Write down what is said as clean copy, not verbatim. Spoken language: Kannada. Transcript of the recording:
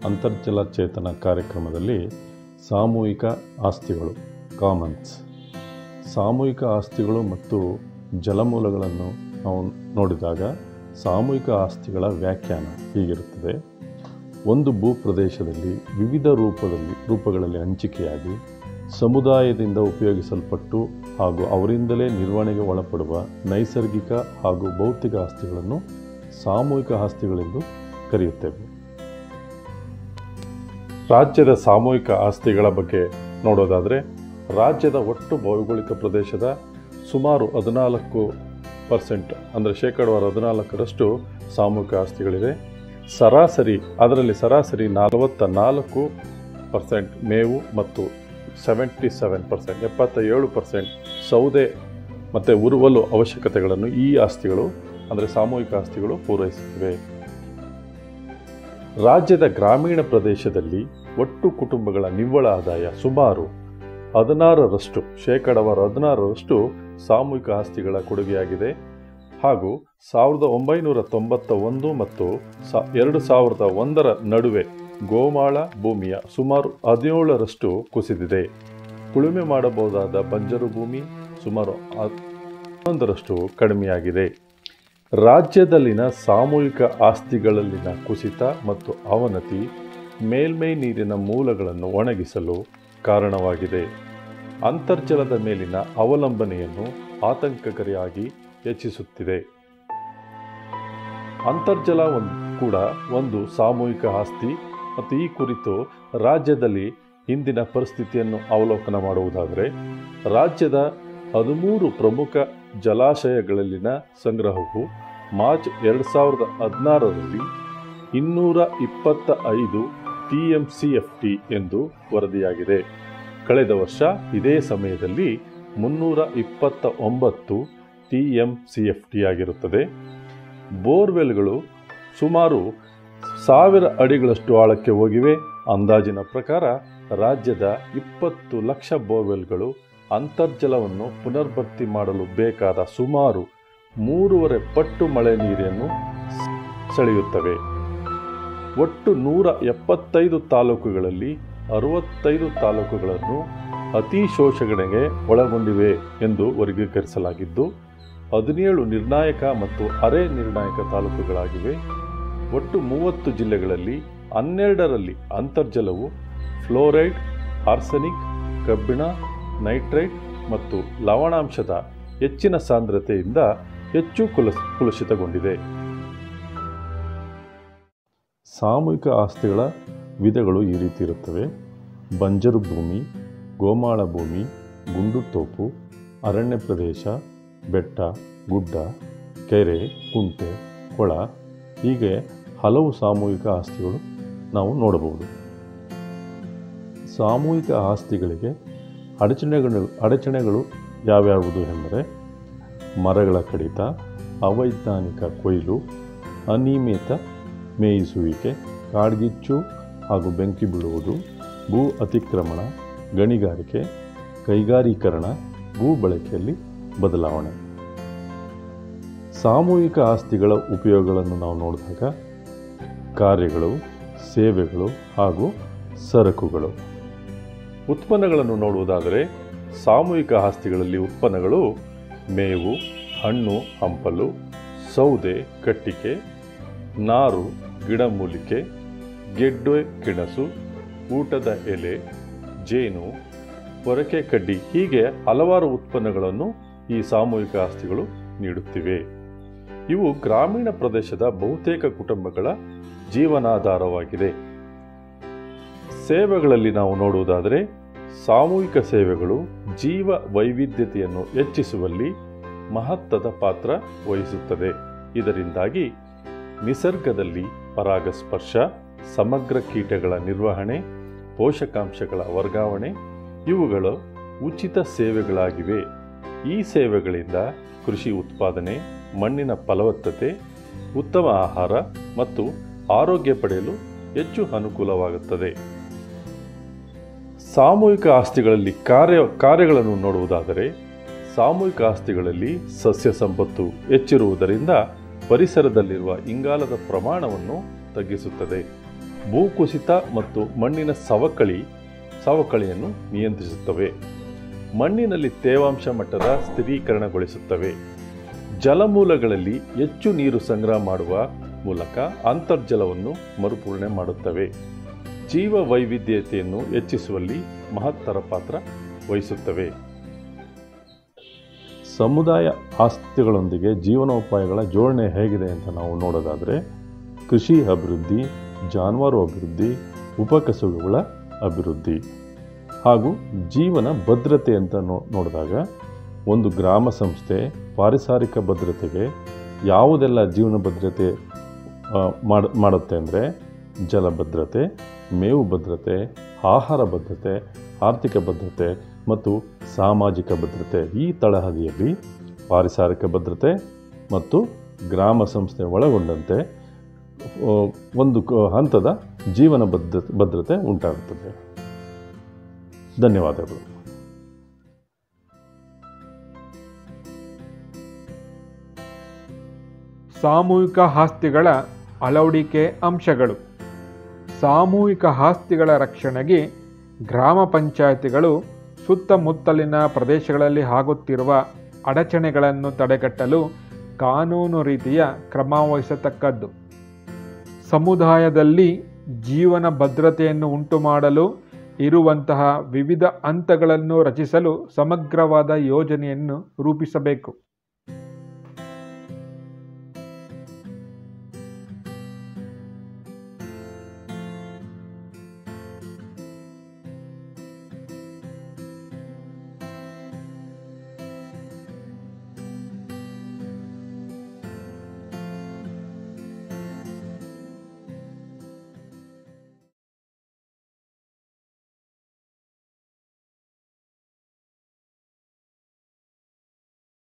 ಅಂತರ್ಜಲ ಚೇತನ ಕಾರ್ಯಕ್ರಮದಲ್ಲಿ ಸಾಮೂಹಿಕ ಆಸ್ತಿಗಳು ಕಾಮನ್ಸ್, ಸಾಮೂಹಿಕ ಆಸ್ತಿಗಳು ಮತ್ತು ಜಲಮೂಲಗಳನ್ನು ನಾವು ನೋಡಿದಾಗ ಸಾಮೂಹಿಕ ಆಸ್ತಿಗಳ ವ್ಯಾಖ್ಯಾನ ಹೀಗಿರುತ್ತದೆ. ಒಂದು ಭೂಪ್ರದೇಶದಲ್ಲಿ ವಿವಿಧ ರೂಪಗಳಲ್ಲಿ ಹಂಚಿಕೆಯಾಗಿ ಸಮುದಾಯದಿಂದ ಉಪಯೋಗಿಸಲ್ಪಟ್ಟು ಹಾಗೂ ಅವರಿಂದಲೇ ನಿರ್ವಹಣೆಗೆ ಒಳಪಡುವ ನೈಸರ್ಗಿಕ ಹಾಗೂ ಭೌತಿಕ ಆಸ್ತಿಗಳನ್ನು ಸಾಮೂಹಿಕ ಆಸ್ತಿಗಳೆಂದು ಕರೆಯುತ್ತೇವೆ. ರಾಜ್ಯದ ಸಾಮೂಹಿಕ ಆಸ್ತಿಗಳ ಬಗ್ಗೆ ನೋಡೋದಾದರೆ, ರಾಜ್ಯದ ಒಟ್ಟು ಭೌಗೋಳಿಕ ಪ್ರದೇಶದ ಸುಮಾರು 14% ಅಂದರೆ 14% ಸಾಮೂಹಿಕ ಆಸ್ತಿಗಳಿವೆ. ಅದರಲ್ಲಿ ಸರಾಸರಿ 44% ಮೇವು ಮತ್ತು 77% ಸೌದೆ ಮತ್ತು ಉರುವಲು ಅವಶ್ಯಕತೆಗಳನ್ನು ಈ ಆಸ್ತಿಗಳು ಅಂದರೆ ಸಾಮೂಹಿಕ ಆಸ್ತಿಗಳು ಪೂರೈಸುತ್ತಿವೆ. ರಾಜ್ಯದ ಗ್ರಾಮೀಣ ಪ್ರದೇಶದಲ್ಲಿ ಒಟ್ಟು ಕುಟುಂಬಗಳ ನಿವ್ವಳ ಆದಾಯ ಸುಮಾರು 16% ಸಾಮೂಹಿಕ ಆಸ್ತಿಗಳ ಕೊಡುಗೆಯಾಗಿದೆ. ಹಾಗೂ 1991 ಮತ್ತು 2001 ನಡುವೆ ಗೋಮಾಳ ಭೂಮಿಯ ಸುಮಾರು 17% ಕುಸಿದಿದೆ. ಉಳುಮೆ ಮಾಡಬಹುದಾದ ಬಂಜರು ಭೂಮಿ ಸುಮಾರು 11% ಕಡಿಮೆಯಾಗಿದೆ. ರಾಜ್ಯದಲ್ಲಿನ ಸಾಮೂಹಿಕ ಆಸ್ತಿಗಳಲ್ಲಿನ ಕುಸಿತ ಮತ್ತು ಅವನತಿ ಮೇಲ್ಮೈ ನೀರಿನ ಮೂಲಗಳನ್ನು ಒಣಗಿಸಲು ಕಾರಣವಾಗಿದೆ. ಅಂತರ್ಜಲದ ಮೇಲಿನ ಅವಲಂಬನೆಯನ್ನು ಆತಂಕಕಾರಿಯಾಗಿ ಹೆಚ್ಚಿಸುತ್ತಿದೆ. ಅಂತರ್ಜಲ ಕೂಡ ಒಂದು ಸಾಮೂಹಿಕ ಆಸ್ತಿ ಮತ್ತು ಈ ಕುರಿತು ರಾಜ್ಯದಲ್ಲಿ ಇಂದಿನ ಪರಿಸ್ಥಿತಿಯನ್ನು ಅವಲೋಕನ ಮಾಡುವುದಾದರೆ, ರಾಜ್ಯದ 13 ಪ್ರಮುಖ ಜಲಾಶಯಗಳಲ್ಲಿನ ಸಂಗ್ರಹವು ಮಾರ್ಚ್ 2016ರಲ್ಲಿ 225 TMCFT ಎಂದು ವರದಿಯಾಗಿದೆ. ಕಳೆದ ವರ್ಷ ಇದೇ ಸಮಯದಲ್ಲಿ 329 TMCFT ಆಗಿರುತ್ತದೆ. ಬೋರ್ವೆಲ್ಗಳು ಸುಮಾರು 1000 ಅಡಿಗಳಷ್ಟು ಆಳಕ್ಕೆ ಹೋಗಿವೆ. ಅಂದಾಜಿನ ಪ್ರಕಾರ ರಾಜ್ಯದ 20 ಲಕ್ಷ ಬೋರ್ವೆಲ್ಗಳು ಅಂತರ್ಜಲವನ್ನು ಪುನರ್ಭರ್ತಿ ಮಾಡಲು ಬೇಕಾದ ಸುಮಾರು 3.5 ಪಟ್ಟು ಮಳೆ ನೀರನ್ನು ಸೆಳೆಯುತ್ತವೆ. ಒಟ್ಟು 175 ತಾಲೂಕುಗಳಲ್ಲಿ 65 ತಾಲೂಕುಗಳನ್ನು ಅತಿ ಶೋಷಣೆಗೆ ಒಳಗೊಂಡಿವೆ ಎಂದು ವರ್ಗೀಕರಿಸಲಾಗಿದ್ದು 17 ನಿರ್ಣಾಯಕ ಮತ್ತು ಅರೆ ನಿರ್ಣಾಯಕ ತಾಲೂಕುಗಳಾಗಿವೆ. ಒಟ್ಟು 30 ಜಿಲ್ಲೆಗಳಲ್ಲಿ 12ರಲ್ಲಿ ಅಂತರ್ಜಲವು ಫ್ಲೋರೈಡ್, ಆರ್ಸೆನಿಕ್, ಕಬ್ಬಿಣ, ನೈಟ್ರೈಟ್ ಮತ್ತು ಲವಣಾಂಶದ ಹೆಚ್ಚಿನ ಸಾಂದ್ರತೆಯಿಂದ ಹೆಚ್ಚು ಕಲುಷಿತಗೊಂಡಿದೆ. ಸಾಮೂಹಿಕ ಆಸ್ತಿಗಳ ವಿಧಗಳು ಈ ರೀತಿ ಇರುತ್ತವೆ. ಬಂಜರು ಭೂಮಿ, ಗೋಮಾಳ ಭೂಮಿ, ಗುಂಡು ತೋಪು, ಅರಣ್ಯ ಪ್ರದೇಶ, ಬೆಟ್ಟ, ಗುಡ್ಡ, ಕೆರೆ, ಕುಂಟೆ, ಕೊಳ, ಹೀಗೆ ಹಲವು ಸಾಮೂಹಿಕ ಆಸ್ತಿಗಳು ನಾವು ನೋಡಬಹುದು. ಸಾಮೂಹಿಕ ಆಸ್ತಿಗಳಿಗೆ ಅಡಚಣೆಗಳು ಯಾವ್ಯಾವುದು ಎಂದರೆ ಮರಗಳ ಕಡಿತ, ಅವೈಜ್ಞಾನಿಕ ಕೊಯ್ಲು, ಅನಿಯಮಿತ ಮೇಯಿಸುವಿಕೆ, ಕಾಡ್ಗಿಚ್ಚು ಹಾಗೂ ಬೆಂಕಿ ಬೀಳುವುದು, ಭೂ ಅತಿಕ್ರಮಣ, ಗಣಿಗಾರಿಕೆ, ಕೈಗಾರೀಕರಣ, ಭೂ ಬಳಕೆಯಲ್ಲಿ ಬದಲಾವಣೆ. ಸಾಮೂಹಿಕ ಆಸ್ತಿಗಳ ಉಪಯೋಗಗಳನ್ನು ನಾವು ನೋಡಿದಾಗ ಕಾರ್ಯಗಳು, ಸೇವೆಗಳು ಹಾಗೂ ಸರಕುಗಳು. ಉತ್ಪನ್ನಗಳನ್ನು ನೋಡುವುದಾದರೆ ಸಾಮೂಹಿಕ ಆಸ್ತಿಗಳಲ್ಲಿ ಉತ್ಪನ್ನಗಳು ಮೇವು, ಹಣ್ಣು ಹಂಪಲು, ಸೌದೆ ಕಟ್ಟಿಗೆ, ನಾರು, ಗಿಡಮೂಲಿಕೆ, ಗೆಡ್ಡೆ ಗೆಣಸು, ಊಟದ ಎಲೆ, ಜೇನು, ಪೊರಕೆ ಕಡ್ಡಿ, ಹೀಗೆ ಹಲವಾರು ಉತ್ಪನ್ನಗಳನ್ನು ಈ ಸಾಮೂಹಿಕ ಆಸ್ತಿಗಳು ನೀಡುತ್ತಿವೆ. ಇವು ಗ್ರಾಮೀಣ ಪ್ರದೇಶದ ಬಹುತೇಕ ಕುಟುಂಬಗಳ ಜೀವನಾಧಾರವಾಗಿದೆ. ಸೇವೆಗಳಲ್ಲಿ ನಾವು ನೋಡುವುದಾದರೆ ಸಾಮೂಹಿಕ ಸೇವೆಗಳು ಜೀವ ವೈವಿಧ್ಯತೆಯನ್ನು ಹೆಚ್ಚಿಸುವಲ್ಲಿ ಮಹತ್ವದ ಪಾತ್ರ ವಹಿಸುತ್ತದೆ. ಇದರಿಂದಾಗಿ ನಿಸರ್ಗದಲ್ಲಿ ಪರಾಗಸ್ಪರ್ಶ, ಸಮಗ್ರ ಕೀಟಗಳ ನಿರ್ವಹಣೆ, ಪೋಷಕಾಂಶಗಳ ವರ್ಗಾವಣೆ ಇವುಗಳು ಉಚಿತ ಸೇವೆಗಳಾಗಿವೆ. ಈ ಸೇವೆಗಳಿಂದ ಕೃಷಿ ಉತ್ಪಾದನೆ, ಮಣ್ಣಿನ ಫಲವತ್ತತೆ, ಉತ್ತಮ ಆಹಾರ ಮತ್ತು ಆರೋಗ್ಯ ಪಡೆಯಲು ಹೆಚ್ಚು ಅನುಕೂಲವಾಗುತ್ತದೆ. ಸಾಮೂಹಿಕ ಆಸ್ತಿಗಳಲ್ಲಿ ಕಾರ್ಯಗಳನ್ನು ನೋಡುವುದಾದರೆ ಸಾಮೂಹಿಕ ಆಸ್ತಿಗಳಲ್ಲಿ ಸಸ್ಯ ಸಂಪತ್ತು ಹೆಚ್ಚಿರುವುದರಿಂದ ಪರಿಸರದಲ್ಲಿರುವ ಇಂಗಾಲದ ಪ್ರಮಾಣವನ್ನು ತಗ್ಗಿಸುತ್ತದೆ. ಭೂಕುಸಿತ ಮತ್ತು ಮಣ್ಣಿನ ಸವಕಳಿಯನ್ನು ನಿಯಂತ್ರಿಸುತ್ತವೆ. ಮಣ್ಣಿನಲ್ಲಿ ತೇವಾಂಶ ಮಟ್ಟದ ಸ್ಥಿರೀಕರಣಗೊಳಿಸುತ್ತವೆ. ಜಲಮೂಲಗಳಲ್ಲಿ ಹೆಚ್ಚು ನೀರು ಸಂಗ್ರಹ ಮಾಡುವ ಮೂಲಕ ಅಂತರ್ಜಲವನ್ನು ಮರುಪೂರಣೆ ಮಾಡುತ್ತವೆ. ಜೀವ ವೈವಿಧ್ಯತೆಯನ್ನು ಹೆಚ್ಚಿಸುವಲ್ಲಿ ಮಹತ್ತರ ಪಾತ್ರ ವಹಿಸುತ್ತವೆ. ಸಮುದಾಯ ಆಸ್ತಿಗಳೊಂದಿಗೆ ಜೀವನೋಪಾಯಗಳ ಜೋಡಣೆ ಹೇಗಿದೆ ಅಂತ ನಾವು ನೋಡೋದಾದರೆ, ಕೃಷಿ ಅಭಿವೃದ್ಧಿ, ಜಾನುವಾರು ಅಭಿವೃದ್ಧಿ, ಉಪಕಸುಬುಗಳ ಅಭಿವೃದ್ಧಿ ಹಾಗೂ ಜೀವನ ಭದ್ರತೆ ಅಂತ ನೋಡಿದಾಗ, ಒಂದು ಗ್ರಾಮ ಸಂಸ್ಥೆ ಪಾರಿಸರಿಕ ಭದ್ರತೆಗೆ ಯಾವುದೆಲ್ಲ ಜೀವನ ಭದ್ರತೆ ಮಾಡುತ್ತೆ ಅಂದರೆ, ಜಲ ಭದ್ರತೆ, ಮೇವು ಭದ್ರತೆ, ಆಹಾರ ಭದ್ರತೆ, ಆರ್ಥಿಕ ಭದ್ರತೆ ಮತ್ತು ಸಾಮಾಜಿಕ ಭದ್ರತೆ. ಈ ತಳಹದಿಯಲ್ಲಿ ಪಾರಿಸರಿಕ ಭದ್ರತೆ ಮತ್ತು ಗ್ರಾಮ ಸಂಸ್ಥೆ ಒಳಗೊಂಡಂತೆ ಒಂದು ಹಂತದ ಜೀವನ ಭದ್ರತೆ ಉಂಟಾಗುತ್ತದೆ. ಧನ್ಯವಾದಗಳು. ಸಾಮೂಹಿಕ ಆಸ್ತಿಗಳ ಅಳವಡಿಕೆ ಅಂಶಗಳು. ಸಾಮೂಹಿಕ ಆಸ್ತಿಗಳ ರಕ್ಷಣೆಗೆ ಗ್ರಾಮ ಪಂಚಾಯಿತಿಗಳು ಸುತ್ತಮುತ್ತಲಿನ ಪ್ರದೇಶಗಳಲ್ಲಿ ಆಗುತ್ತಿರುವ ಅಡಚಣೆಗಳನ್ನು ತಡೆಗಟ್ಟಲು ಕಾನೂನು ರೀತಿಯ ಕ್ರಮ ವಹಿಸತಕ್ಕದ್ದು. ಸಮುದಾಯದಲ್ಲಿ ಜೀವನ ಭದ್ರತೆಯನ್ನು ಉಂಟುಮಾಡಲು ಇರುವಂತಹ ವಿವಿಧ ಹಂತಗಳನ್ನು ರಚಿಸಲು ಸಮಗ್ರವಾದ ಯೋಜನೆಯನ್ನು ರೂಪಿಸಬೇಕು.